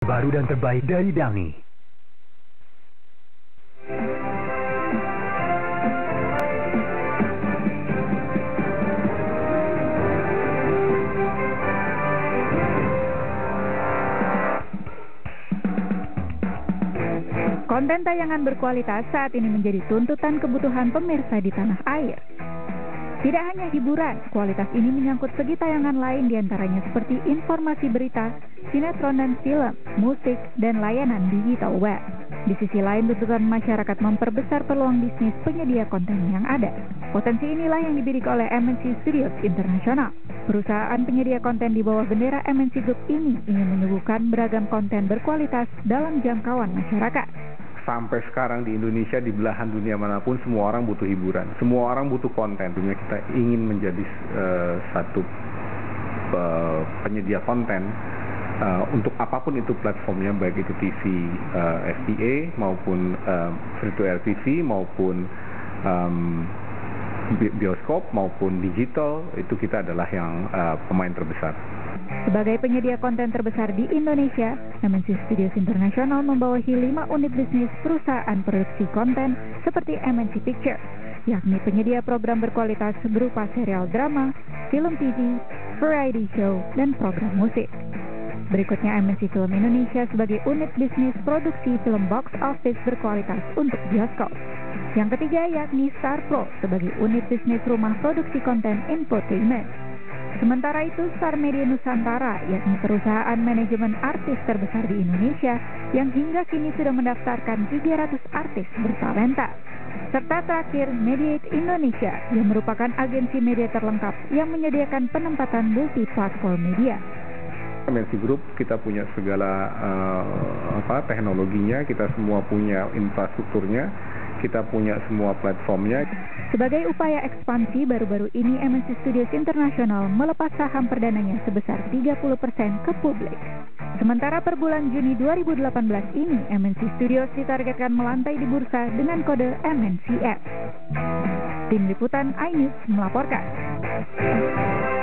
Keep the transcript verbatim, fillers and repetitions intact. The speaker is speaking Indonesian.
baru dan terbaik dari Downy. Konten tayangan berkualitas saat ini menjadi tuntutan kebutuhan pemirsa di tanah air. Tidak hanya hiburan, kualitas ini menyangkut segi tayangan lain diantaranya seperti informasi berita, sinetron dan film, musik, dan layanan digital web. Di sisi lain, tuntutan masyarakat memperbesar peluang bisnis penyedia konten yang ada. Potensi inilah yang dibidik oleh M N C Studios International. Perusahaan penyedia konten di bawah bendera M N C Group ini ingin menyuguhkan beragam konten berkualitas dalam jangkauan masyarakat. Sampai sekarang di Indonesia, di belahan dunia manapun, semua orang butuh hiburan. Semua orang butuh konten. Dunia kita ingin menjadi uh, satu uh, penyedia konten uh, untuk apapun itu platformnya, baik itu T V uh, F P A maupun uh, free to air T V maupun um, bioskop maupun digital. Itu kita adalah yang uh, pemain terbesar. Sebagai penyedia konten terbesar di Indonesia, M N C Studios International membawahi lima unit bisnis perusahaan produksi konten seperti M N C Pictures, yakni penyedia program berkualitas berupa serial drama, film T V, variety show, dan program musik. Berikutnya M N C Film Indonesia sebagai unit bisnis produksi film box office berkualitas untuk bioskop. Yang ketiga yakni Star Pro sebagai unit bisnis rumah produksi konten infotainment. Sementara itu, Star Media Nusantara, yakni perusahaan manajemen artis terbesar di Indonesia, yang hingga kini sudah mendaftarkan tiga ratus artis bertalenta. Serta terakhir, Mediate Indonesia, yang merupakan agensi media terlengkap yang menyediakan penempatan multi-platform media. M N C Group, kita punya segala uh, apa teknologinya, kita semua punya infrastrukturnya, kita punya semua platformnya. Sebagai upaya ekspansi, baru-baru ini M N C Studios International melepas saham perdananya sebesar tiga puluh persen ke publik. Sementara per bulan Juni dua ribu delapan belas ini, M N C Studios ditargetkan melantai di bursa dengan kode M N C F. Tim Liputan iNews melaporkan.